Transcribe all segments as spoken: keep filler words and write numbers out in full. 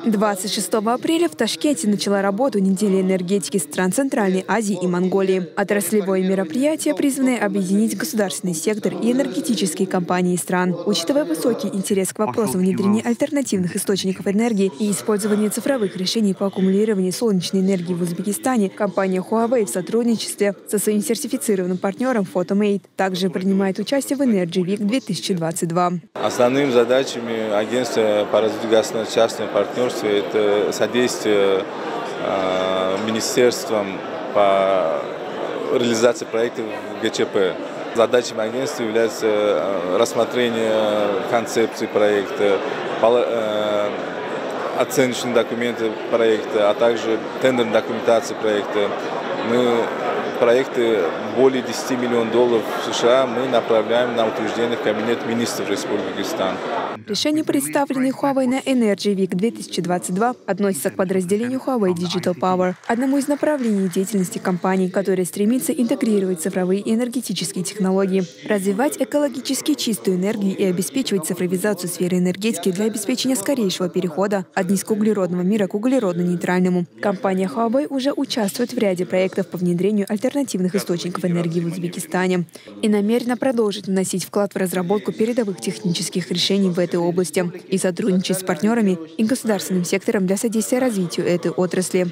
двадцать шестого апреля в Ташкенте начала работу неделя энергетики стран Центральной Азии и Монголии. Отраслевое мероприятие, призванное объединить государственный сектор и энергетические компании стран. Учитывая высокий интерес к вопросам внедрения альтернативных источников энергии и использования цифровых решений по аккумулированию солнечной энергии в Узбекистане, компания Huawei в сотрудничестве со своим сертифицированным партнером Photomate также принимает участие в Energy Week две тысячи двадцать два. Основными задачами агентства по развитию государственно-частного партнерства это содействие э, министерствам по реализации проектов ГЧП. Задачами агентства является э, рассмотрение концепции проекта, э, оценочные документы проекта, а также тендерная документация проекта. Мы проекты более десяти миллионов долларов США мы направляем на утверждение в Кабинет министров Республики Узбекистан. Решения, представленные Huawei на Energy Week две тысячи двадцать два, относятся к подразделению Huawei Digital Power, одному из направлений деятельности компании, которая стремится интегрировать цифровые и энергетические технологии, развивать экологически чистую энергию и обеспечивать цифровизацию сферы энергетики для обеспечения скорейшего перехода от низкоуглеродного мира к углеродно-нейтральному. Компания Huawei уже участвует в ряде проектов по внедрению альтернативных источников энергии в Узбекистане и намерена продолжить вносить вклад в разработку передовых технических решений в этой области и сотрудничать с партнерами и государственным сектором для содействия развитию этой отрасли.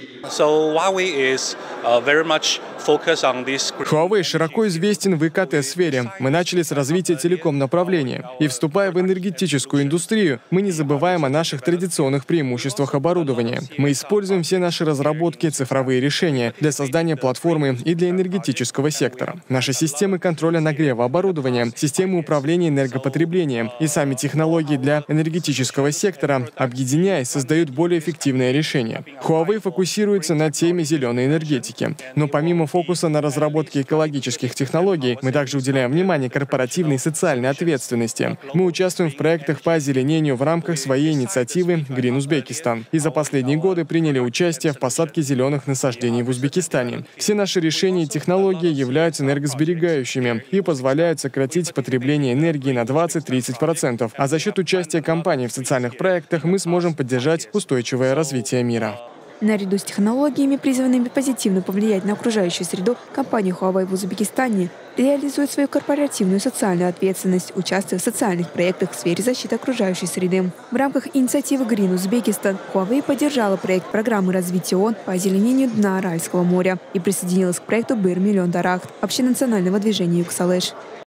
Huawei широко известен в ИКТ-сфере. Мы начали с развития телеком-направления. И вступая в энергетическую индустрию, мы не забываем о наших традиционных преимуществах оборудования. Мы используем все наши разработки, цифровые решения для создания платформы и для энергетического сектора. Наши системы контроля нагрева оборудования, системы управления энергопотреблением и сами технологии для энергетического сектора, объединяясь, создают более эффективное решение. Huawei фокусируется на теме зеленой энергетики. Но помимо фокуса на разработке экологических технологий, мы также уделяем внимание корпоративной и социальной ответственности. Мы участвуем в проектах по озеленению в рамках своей инициативы Green Uzbekistan и за последние годы приняли участие в посадке зеленых насаждений в Узбекистане. Все наши решения и технологии являются энергосберегающими и позволяют сократить потребление энергии на двадцать-тридцать процентов, а за счет участия компаний в социальных проектах мы сможем поддержать устойчивое развитие мира. Наряду с технологиями, призванными позитивно повлиять на окружающую среду, компания Huawei в Узбекистане реализует свою корпоративную социальную ответственность, участвуя в социальных проектах в сфере защиты окружающей среды. В рамках инициативы Green Uzbekistan Huawei поддержала проект программы развития ООН по озеленению дна Аральского моря и присоединилась к проекту Бир Миллион Дарахт общенационального движения Юксалеш.